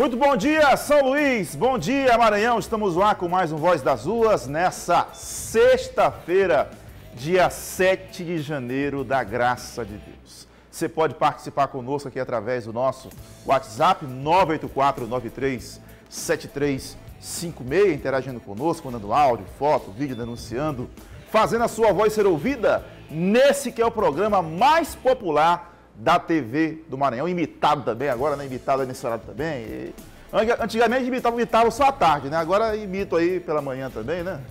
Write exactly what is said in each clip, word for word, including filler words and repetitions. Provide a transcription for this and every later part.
Muito bom dia, São Luís, bom dia, Maranhão. Estamos lá com mais um Voz das Ruas nessa sexta-feira, dia sete de janeiro, da graça de Deus. Você pode participar conosco aqui através do nosso WhatsApp nove oito quatro, nove três sete três cinco seis, interagindo conosco, mandando áudio, foto, vídeo, denunciando, fazendo a sua voz ser ouvida nesse que é o programa mais popular da T V do Maranhão, imitado também, agora, né? Imitado nesse horário também. E... Antigamente imitava, imitava só à tarde, né? Agora imito aí pela manhã também, né?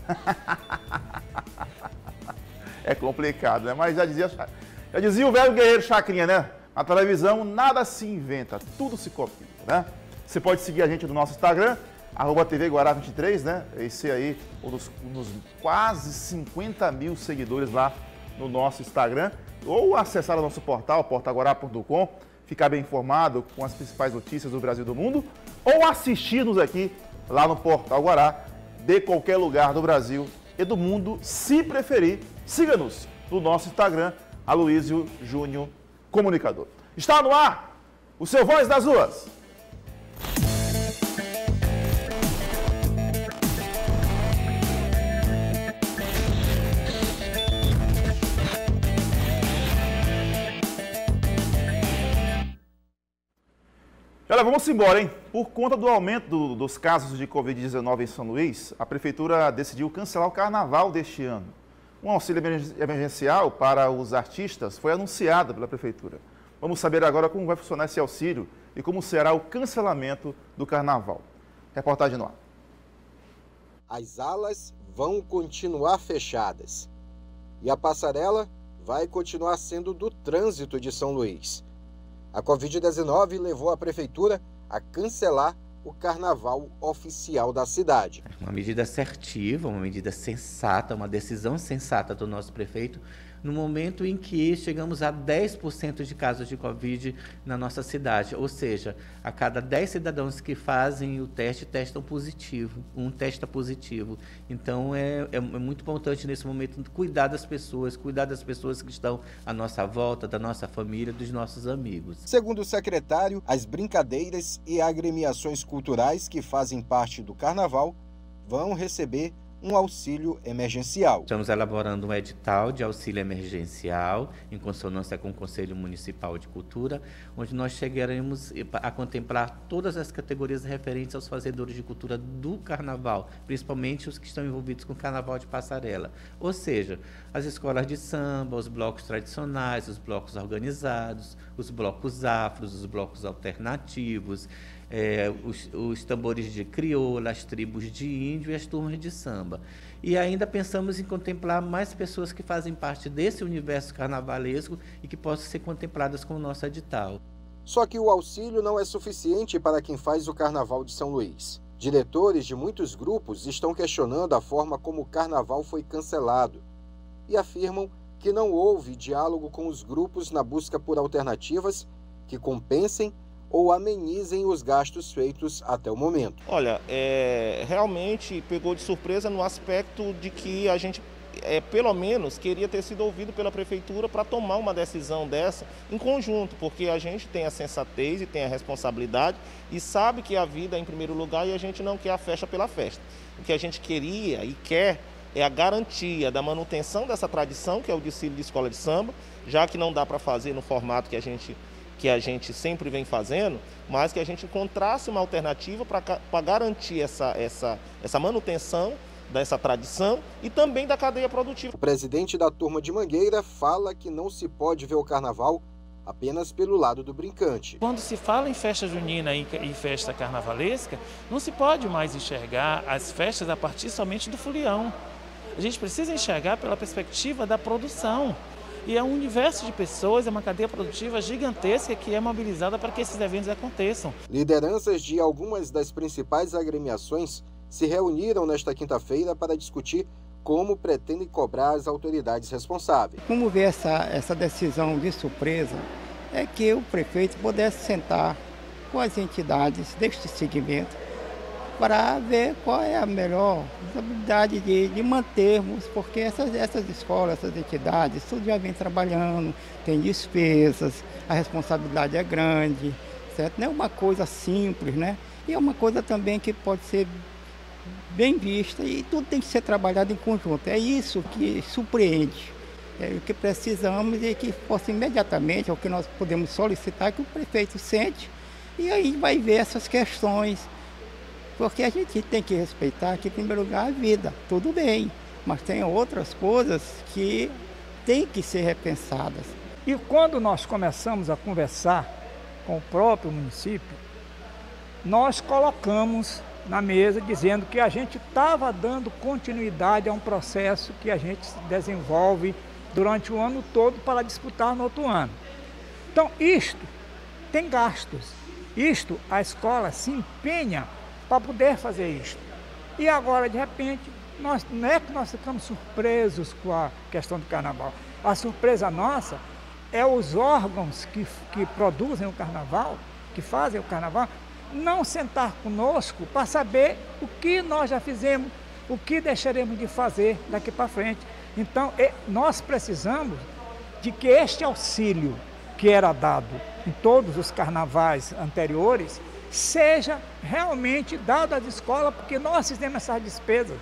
É complicado, né? Mas já dizia, já dizia o velho guerreiro Chacrinha, né? Na televisão nada se inventa, tudo se copia, né? Você pode seguir a gente no nosso Instagram, arroba T V Guará vinte e três, né? Esse aí, um dos, um dos quase cinquenta mil seguidores lá no nosso Instagram. Ou acessar o nosso portal, portal guará ponto com, ficar bem informado com as principais notícias do Brasil e do mundo, ou assistir-nos aqui lá no Portal Guará, de qualquer lugar do Brasil e do mundo, se preferir. Siga-nos no nosso Instagram, Aloysio Júnior Comunicador. Está no ar o seu Voz das Ruas. Olha, vamos embora, hein? Por conta do aumento do, dos casos de covid dezenove em São Luís, a Prefeitura decidiu cancelar o Carnaval deste ano. Um auxílio emergencial para os artistas foi anunciado pela Prefeitura. Vamos saber agora como vai funcionar esse auxílio e como será o cancelamento do Carnaval. Reportagem no ar. As alas vão continuar fechadas e a passarela vai continuar sendo do trânsito de São Luís. A covid dezenove levou a Prefeitura a cancelar o Carnaval oficial da cidade. Uma medida assertiva, uma medida sensata, uma decisão sensata do nosso prefeito, no momento em que chegamos a dez por cento de casos de Covid na nossa cidade. Ou seja, a cada dez cidadãos que fazem o teste, testam positivo, um testa positivo. Então, é, é muito importante nesse momento cuidar das pessoas, cuidar das pessoas que estão à nossa volta, da nossa família, dos nossos amigos. Segundo o secretário, as brincadeiras e agremiações culturais que fazem parte do Carnaval vão receber um auxílio emergencial. Estamos elaborando um edital de auxílio emergencial, em consonância com o Conselho Municipal de Cultura, onde nós chegaremos a contemplar todas as categorias referentes aos fazedores de cultura do Carnaval, principalmente os que estão envolvidos com o Carnaval de Passarela. Ou seja, as escolas de samba, os blocos tradicionais, os blocos organizados, os blocos afros, os blocos alternativos, É, os, os tambores de crioula, as tribos de índio e as turmas de samba. E ainda pensamos em contemplar mais pessoas que fazem parte desse universo carnavalesco e que possam ser contempladas com o nosso edital. Só que o auxílio não é suficiente para quem faz o Carnaval de São Luís. Diretores de muitos grupos estão questionando a forma como o Carnaval foi cancelado e afirmam que não houve diálogo com os grupos na busca por alternativas que compensem ou amenizem os gastos feitos até o momento. Olha, é, realmente pegou de surpresa no aspecto de que a gente, é, pelo menos, queria ter sido ouvido pela Prefeitura para tomar uma decisão dessa em conjunto, porque a gente tem a sensatez e tem a responsabilidade e sabe que a vida é em primeiro lugar e a gente não quer a festa pela festa. O que a gente queria e quer é a garantia da manutenção dessa tradição, que é o desfile de escola de samba, já que não dá para fazer no formato que a gente que a gente sempre vem fazendo, mas que a gente encontrasse uma alternativa para garantir essa, essa, essa manutenção dessa tradição e também da cadeia produtiva. O presidente da Turma de Mangueira fala que não se pode ver o Carnaval apenas pelo lado do brincante. Quando se fala em festa junina e festa carnavalesca, não se pode mais enxergar as festas a partir somente do folião. A gente precisa enxergar pela perspectiva da produção. E é um universo de pessoas, é uma cadeia produtiva gigantesca que é mobilizada para que esses eventos aconteçam. Lideranças de algumas das principais agremiações se reuniram nesta quinta-feira para discutir como pretendem cobrar as autoridades responsáveis. Como ver essa, essa decisão de surpresa é que o prefeito pudesse sentar com as entidades deste segmento para ver qual é a melhor possibilidade de, de mantermos, porque essas, essas escolas, essas entidades, tudo já vem trabalhando, tem despesas, a responsabilidade é grande, certo? Não é uma coisa simples, né? E é uma coisa também que pode ser bem vista e tudo tem que ser trabalhado em conjunto. É isso que surpreende. É o que precisamos e que fosse imediatamente, é o que nós podemos solicitar, que o prefeito sente e aí vai ver essas questões. Porque a gente tem que respeitar que, em primeiro lugar, a vida, tudo bem, mas tem outras coisas que têm que ser repensadas. E quando nós começamos a conversar com o próprio município, nós colocamos na mesa dizendo que a gente estava dando continuidade a um processo que a gente desenvolve durante o ano todo para disputar no outro ano. Então, isto tem gastos. Isto, a escola se empenha para poder fazer isto. E agora, de repente, nós, não é que nós ficamos surpresos com a questão do carnaval. A surpresa nossa é os órgãos que, que produzem o carnaval, que fazem o carnaval, não sentar conosco para saber o que nós já fizemos, o que deixaremos de fazer daqui para frente. Então, nós precisamos de que este auxílio que era dado em todos os carnavais anteriores seja realmente dado às escolas, porque nós fizemos essas despesas.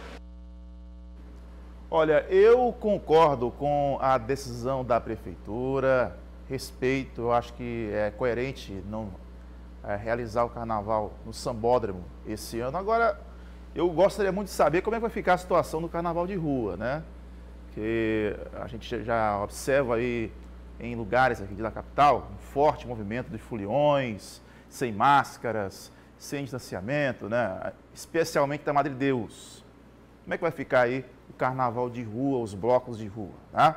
Olha, eu concordo com a decisão da prefeitura, respeito, eu acho que é coerente não é, realizar o carnaval no Sambódromo esse ano. Agora, eu gostaria muito de saber como é que vai ficar a situação do carnaval de rua, né? Que a gente já observa aí em lugares aqui da capital um forte movimento de foliões, sem máscaras, sem distanciamento, né? Especialmente da Madre Deus. Como é que vai ficar aí o carnaval de rua, os blocos de rua, tá?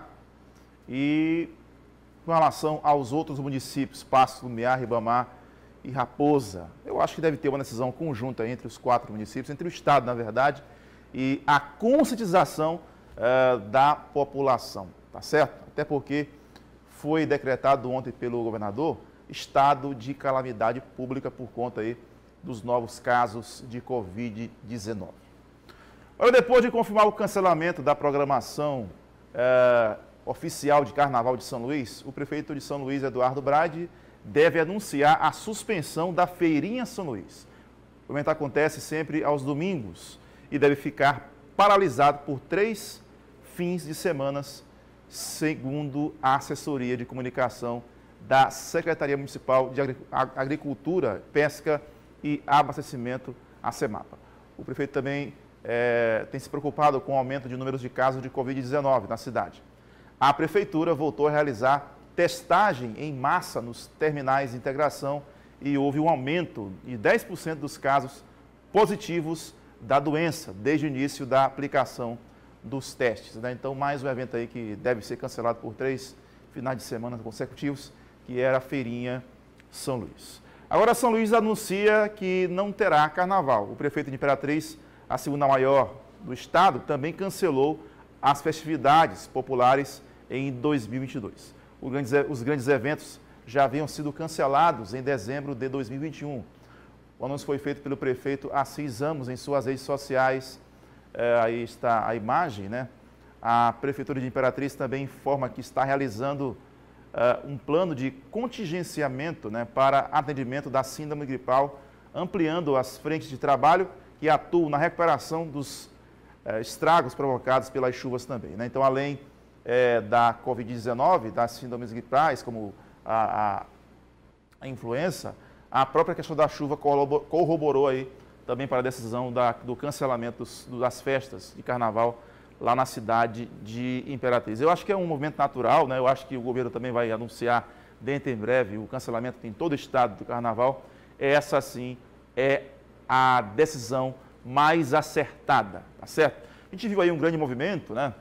E com relação aos outros municípios, Paços, Lumiar, Ribamar e Raposa, eu acho que deve ter uma decisão conjunta entre os quatro municípios, entre o Estado, na verdade, e a conscientização uh, da população, tá certo? Até porque foi decretado ontem pelo governador estado de calamidade pública por conta aí dos novos casos de covid dezenove. Olha, depois de confirmar o cancelamento da programação uh, oficial de Carnaval de São Luís, o prefeito de São Luís, Eduardo Brade, deve anunciar a suspensão da Feirinha São Luís. O evento acontece sempre aos domingos e deve ficar paralisado por três fins de semanas, segundo a assessoria de comunicação da Secretaria Municipal de Agricultura, Pesca e Abastecimento, a SEMAPA. O prefeito também é, tem se preocupado com o aumento de números de casos de covid dezenove na cidade. A prefeitura voltou a realizar testagem em massa nos terminais de integração e houve um aumento de dez por cento dos casos positivos da doença desde o início da aplicação dos testes, né? Então, mais um evento aí que deve ser cancelado por três finais de semana consecutivos, que era a Feirinha São Luís. Agora, São Luís anuncia que não terá carnaval. O prefeito de Imperatriz, a segunda maior do estado, também cancelou as festividades populares em dois mil e vinte e dois. Os grandes eventos já haviam sido cancelados em dezembro de dois mil e vinte e um. O anúncio foi feito pelo prefeito Assis Ramos em suas redes sociais. É, aí está a imagem, né? A Prefeitura de Imperatriz também informa que está realizando uh, um plano de contingenciamento, né, para atendimento da síndrome gripal, ampliando as frentes de trabalho que atuam na recuperação dos uh, estragos provocados pelas chuvas também, né? Então, além uh, da covid dezenove, das síndromes gripais, como a, a, a influenza, a própria questão da chuva corroborou aí também para a decisão da, do cancelamento dos, das festas de carnaval lá na cidade de Imperatriz. Eu acho que é um movimento natural, né? Eu acho que o governo também vai anunciar dentro em breve o cancelamento em todo o estado do carnaval. Essa, sim, é a decisão mais acertada, tá certo? A gente viu aí um grande movimento, né?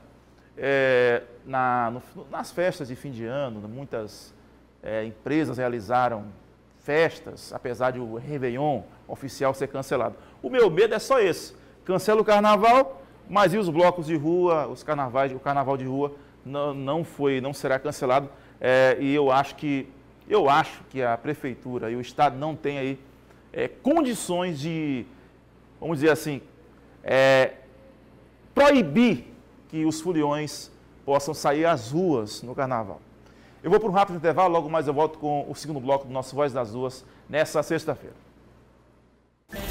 É, na, no, nas festas de fim de ano, muitas é, empresas realizaram festas, apesar de o Réveillon oficial ser cancelado. O meu medo é só esse, cancela o carnaval, mas e os blocos de rua, os carnavais, o carnaval de rua não, não, foi, não será cancelado, é, e eu acho, que, eu acho que a prefeitura e o estado não têm aí é, condições de, vamos dizer assim, é, proibir que os foliões possam sair às ruas no carnaval. Eu vou para um rápido intervalo, logo mais eu volto com o segundo bloco do nosso Voz das Ruas nessa sexta-feira.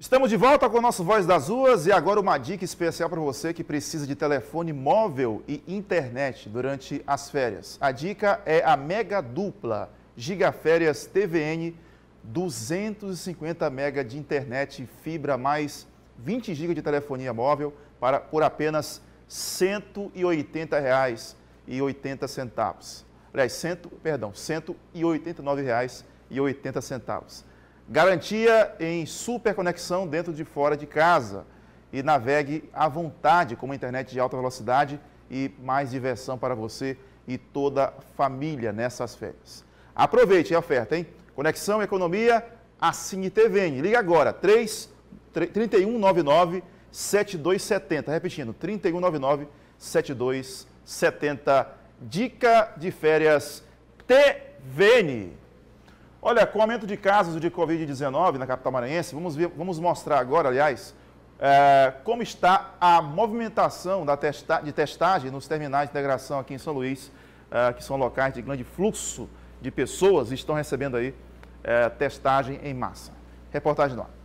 Estamos de volta com o nosso Voz das Ruas e agora uma dica especial para você que precisa de telefone móvel e internet durante as férias. A dica é a Mega Dupla Gigaférias T V N, duzentos e cinquenta megas de internet e fibra mais vinte gigas de telefonia móvel para, por apenas cento e oitenta reais e oitenta centavos. Aliás, cento, perdão, cento e oitenta e nove reais e oitenta centavos. Garantia em super conexão dentro de fora de casa e navegue à vontade com uma internet de alta velocidade e mais diversão para você e toda a família nessas férias. Aproveite a oferta, hein? Conexão, economia, assine T V N. Liga agora, três, trinta e um noventa e nove, setenta e dois setenta. Repetindo, trinta e um noventa e nove, setenta e dois setenta. Dica de férias T V N. Olha, com o aumento de casos de covid dezenove na capital maranhense, vamos, ver, vamos mostrar agora, aliás, é, como está a movimentação da testa, de testagem nos terminais de integração aqui em São Luís, é, que são locais de grande fluxo de pessoas e estão recebendo aí é, testagem em massa. Reportagem no ar.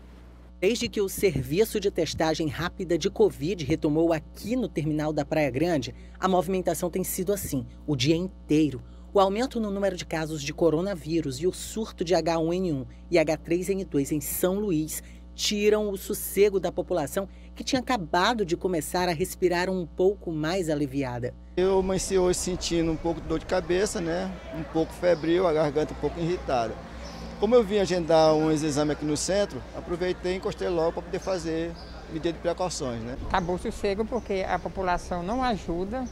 Desde que o serviço de testagem rápida de Covid retomou aqui no terminal da Praia Grande, a movimentação tem sido assim, o dia inteiro. O aumento no número de casos de coronavírus e o surto de H um N um e H três N dois em São Luís tiram o sossego da população que tinha acabado de começar a respirar um pouco mais aliviada. Eu amanheci hoje sentindo um pouco de dor de cabeça, né? Um pouco febril, a garganta um pouco irritada. Como eu vim agendar um exame aqui no centro, aproveitei e encostei logo para poder fazer medida de precauções, né? Acabou o sossego porque a população não ajuda.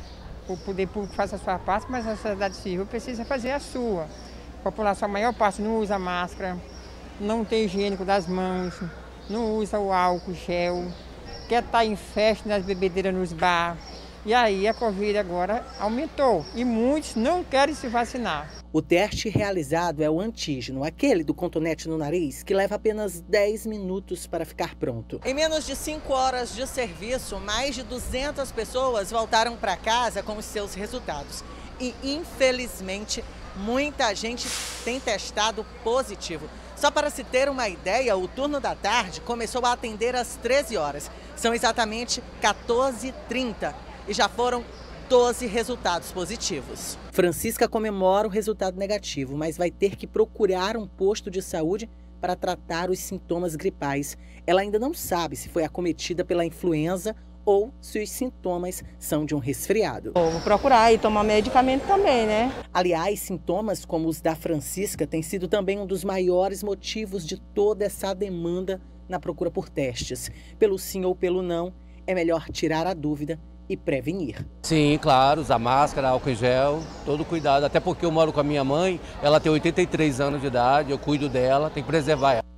O poder público faz a sua parte, mas a sociedade civil precisa fazer a sua. A população, a maior parte, não usa máscara, não tem higiênico das mãos, não usa o álcool gel, quer estar em festa, nas bebedeiras, nos bar. E aí a Covid agora aumentou e muitos não querem se vacinar. O teste realizado é o antígeno, aquele do cotonete no nariz, que leva apenas dez minutos para ficar pronto. Em menos de cinco horas de serviço, mais de duzentas pessoas voltaram para casa com os seus resultados. E, infelizmente, muita gente tem testado positivo. Só para se ter uma ideia, o turno da tarde começou a atender às treze horas. São exatamente quatorze e trinta e já foram doze resultados positivos. Francisca comemora o resultado negativo, mas vai ter que procurar um posto de saúde para tratar os sintomas gripais. Ela ainda não sabe se foi acometida pela influenza ou se os sintomas são de um resfriado. Vou procurar e tomar medicamento também, né? Aliás, sintomas como os da Francisca têm sido também um dos maiores motivos de toda essa demanda na procura por testes. Pelo sim ou pelo não, é melhor tirar a dúvida e prevenir. Sim, claro, usar máscara, álcool em gel, todo cuidado. Até porque eu moro com a minha mãe, ela tem oitenta e três anos de idade, eu cuido dela, tem que preservar ela.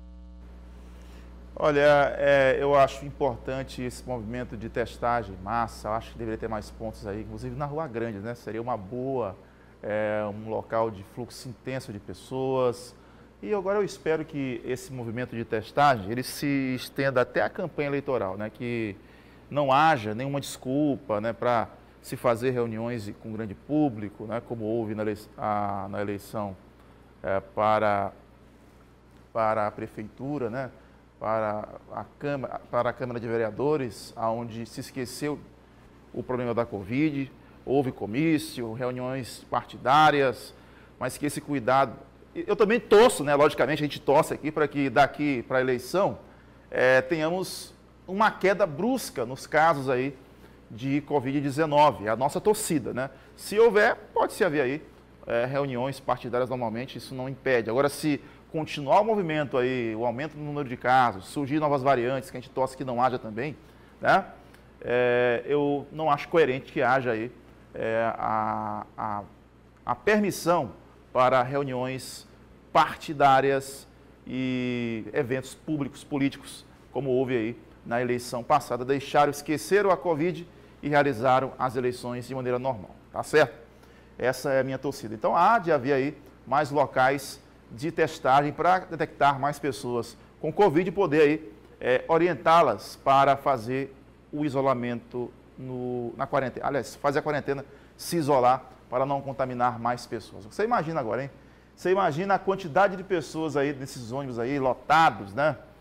Olha, é, eu acho importante esse movimento de testagem em massa, eu acho que deveria ter mais pontos aí, inclusive na Rua Grande, né? Seria uma boa, é, um local de fluxo intenso de pessoas. E agora eu espero que esse movimento de testagem, ele se estenda até a campanha eleitoral, né? Que não haja nenhuma desculpa, né, para se fazer reuniões com grande público, né, como houve na eleição, a, na eleição é, para, para a prefeitura, né, para, a Câmara, para a Câmara de Vereadores, onde se esqueceu o problema da Covid, houve comício, reuniões partidárias, mas que esse cuidado... Eu também torço, né, logicamente a gente torce aqui para que daqui para a eleição é, tenhamos uma queda brusca nos casos aí de covid dezenove, é a nossa torcida, né? Se houver, pode-se haver aí é, reuniões partidárias normalmente, isso não impede. Agora, se continuar o movimento aí, o aumento no número de casos, surgir novas variantes, que a gente torce que não haja também, né? É, eu não acho coerente que haja aí é, a, a, a permissão para reuniões partidárias e eventos públicos, políticos, como houve aí na eleição passada, deixaram, esqueceram a Covid e realizaram as eleições de maneira normal, tá certo? Essa é a minha torcida. Então, há de haver aí mais locais de testagem para detectar mais pessoas com Covid e poder aí é, orientá-las para fazer o isolamento no, na quarentena. Aliás, fazer a quarentena, se isolar para não contaminar mais pessoas. Você imagina agora, hein? Você imagina a quantidade de pessoas aí nesses ônibus aí lotados, né?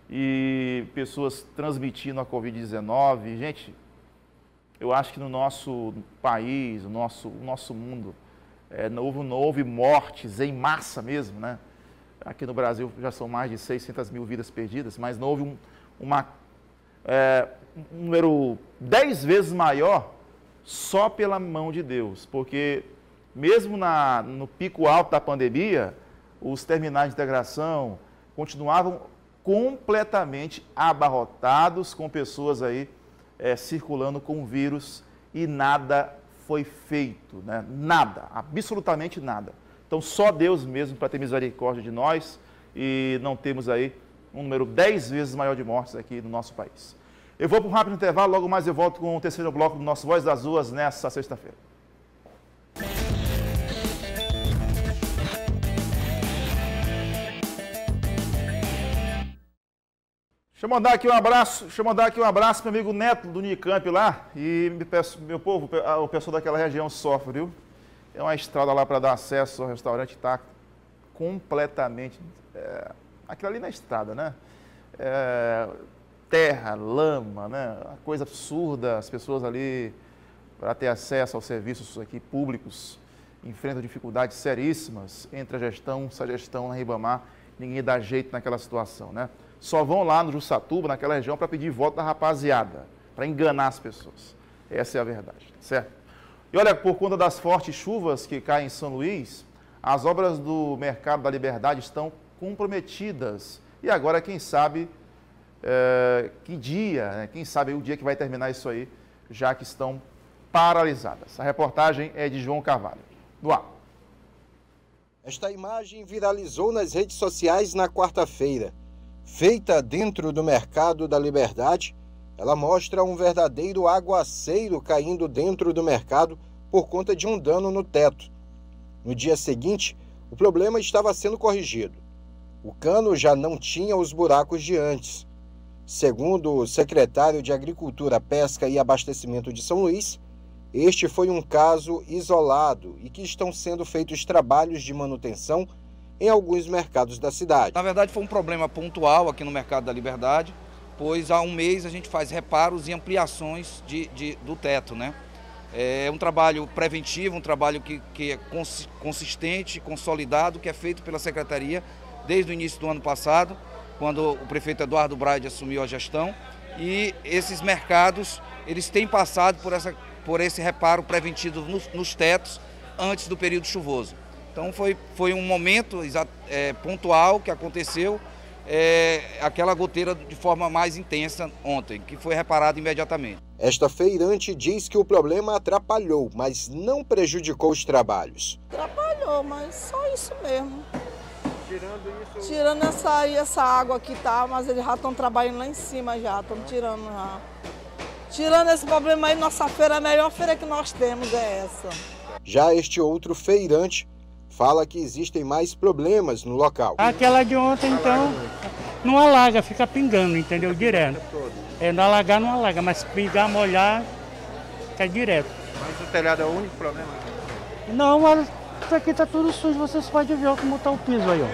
e pessoas transmitindo a covid dezenove. Gente, eu acho que no nosso país, no nosso, no nosso mundo, é, não, houve, não houve mortes em massa mesmo, né? Aqui no Brasil já são mais de seiscentas mil vidas perdidas, mas não houve um, uma, é, um número dez vezes maior só pela mão de Deus, porque mesmo na, no pico alto da pandemia, os terminais de integração continuavam completamente abarrotados com pessoas aí é, circulando com o vírus e nada foi feito, né? Nada, absolutamente nada. Então só Deus mesmo para ter misericórdia de nós e não temos aí um número dez vezes maior de mortes aqui no nosso país. Eu vou para um rápido intervalo, logo mais eu volto com o terceiro bloco do nosso Voz das Ruas nessa sexta-feira. Deixa eu mandar aqui um abraço, deixa eu mandar aqui um abraço para o meu amigo Neto do Unicamp lá. E me peço, meu povo, o pessoal daquela região sofre, viu? É uma estrada lá para dar acesso ao restaurante, está completamente... É, aquilo ali na estrada, né? É, terra, lama, né? Uma coisa absurda, as pessoas ali, para ter acesso aos serviços aqui públicos, enfrentam dificuldades seríssimas entre a gestão, essa gestão na Ribamar, ninguém dá jeito naquela situação, né? Só vão lá no Jussatuba, naquela região, para pedir voto da rapaziada, para enganar as pessoas. Essa é a verdade, certo? E olha, por conta das fortes chuvas que caem em São Luís, as obras do Mercado da Liberdade estão comprometidas. E agora, quem sabe, é, que dia, né? Quem sabe o dia que vai terminar isso aí, já que estão paralisadas. A reportagem é de João Carvalho. No ar. Esta imagem viralizou nas redes sociais na quarta-feira. Feita dentro do Mercado da Liberdade, ela mostra um verdadeiro aguaceiro caindo dentro do mercado por conta de um dano no teto. No dia seguinte, o problema estava sendo corrigido. O cano já não tinha os buracos de antes. Segundo o secretário de Agricultura, Pesca e Abastecimento de São Luís, este foi um caso isolado e que estão sendo feitos trabalhos de manutenção em alguns mercados da cidade. Na verdade, foi um problema pontual aqui no Mercado da Liberdade, pois há um mês a gente faz reparos e ampliações de, de, do teto, né? É um trabalho preventivo, um trabalho que, que é consistente, consolidado, que é feito pela Secretaria desde o início do ano passado, quando o prefeito Eduardo Braide assumiu a gestão, e esses mercados, eles têm passado por, essa, por esse reparo preventivo nos, nos tetos antes do período chuvoso. Então foi, foi um momento é, pontual que aconteceu, é, aquela goteira de forma mais intensa ontem, que foi reparada imediatamente. Esta feirante diz que o problema atrapalhou, mas não prejudicou os trabalhos. Atrapalhou, mas só isso mesmo. Tirando isso... Tirando essa, essa água que tá, mas eles já estão trabalhando lá em cima já, estão tirando já. Tirando esse problema aí, nossa feira, a melhor feira que nós temos é essa. Já este outro feirante fala que existem mais problemas no local. Aquela de ontem, então, não alaga, fica pingando, entendeu? Direto. É, não alagar, não alaga, mas pingar, molhar, é direto. Mas o telhado é o único problema? Não, mas isso aqui tá tudo sujo, vocês podem ver como tá o piso aí, ó.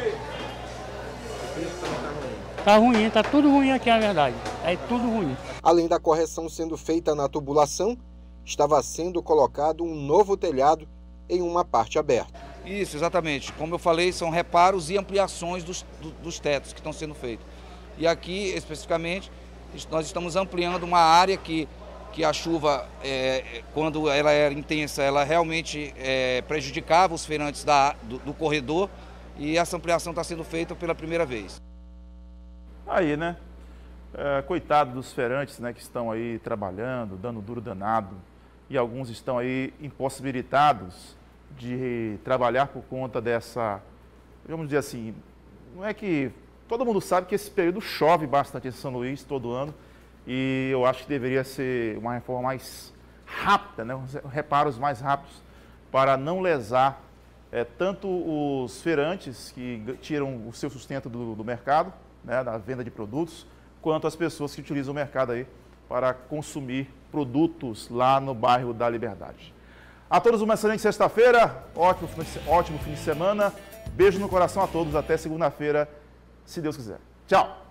O piso também tá ruim? Tá ruim, tá tudo ruim aqui, na verdade. É tudo ruim. Além da correção sendo feita na tubulação, estava sendo colocado um novo telhado em uma parte aberta. Isso, exatamente. Como eu falei, são reparos e ampliações dos, dos tetos que estão sendo feitos. E aqui, especificamente, nós estamos ampliando uma área que, que a chuva, é, quando ela era intensa, ela realmente é, prejudicava os feirantes da, do, do corredor, e essa ampliação está sendo feita pela primeira vez. Aí, né? É, coitado dos feirantes, né, que estão aí trabalhando, dando duro danado, e alguns estão aí impossibilitados de trabalhar por conta dessa, vamos dizer assim, não é que todo mundo sabe que esse período chove bastante em São Luís todo ano, e eu acho que deveria ser uma reforma mais rápida, né, reparos mais rápidos para não lesar é, tanto os feirantes que tiram o seu sustento do, do mercado, né, da venda de produtos, quanto as pessoas que utilizam o mercado aí para consumir produtos lá no bairro da Liberdade. A todos uma excelente sexta-feira, ótimo, ótimo fim de semana, beijo no coração a todos, até segunda-feira, se Deus quiser. Tchau!